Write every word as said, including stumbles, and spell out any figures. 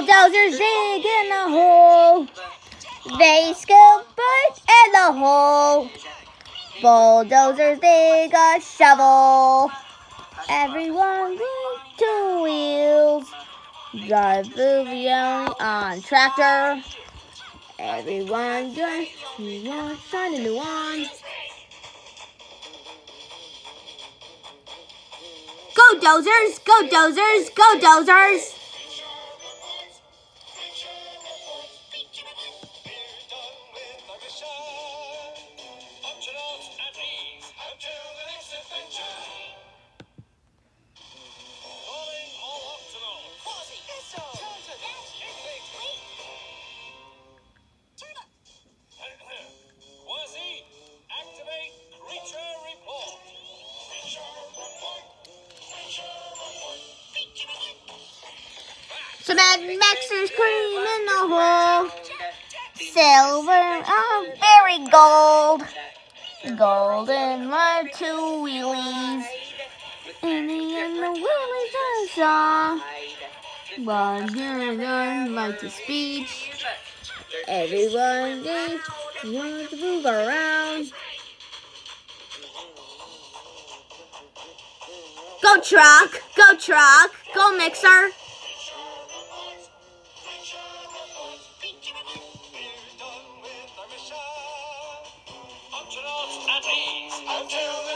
Bulldozers dig in the hole. They scoop dirt in the hole. Bulldozers dig a shovel. Everyone going to wheels. Drive movie on tractor. Everyone going to shine a new one. Go dozers! Go dozers! Go dozers! Cement mixers cream in the hole. Silver, oh, very gold. Golden light two wheelies. And in the wheelies I saw. One here like the speech. Everyone needs to move around. Go truck, go truck, go mixer. Until